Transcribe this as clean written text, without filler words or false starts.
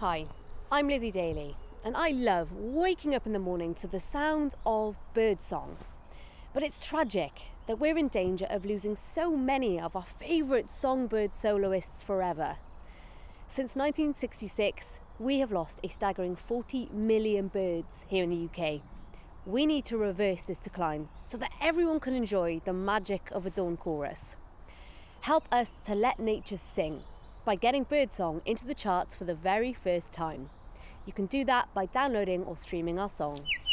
Hi, I'm Lizzie Daly, and I love waking up in the morning to the sound of birdsong. But it's tragic that we're in danger of losing so many of our favourite songbird soloists forever. Since 1966, we have lost a staggering 40 million birds here in the UK. We need to reverse this decline so that everyone can enjoy the magic of a dawn chorus. Help us to let nature sing by getting birdsong into the charts for the very first time. You can do that by downloading or streaming our song.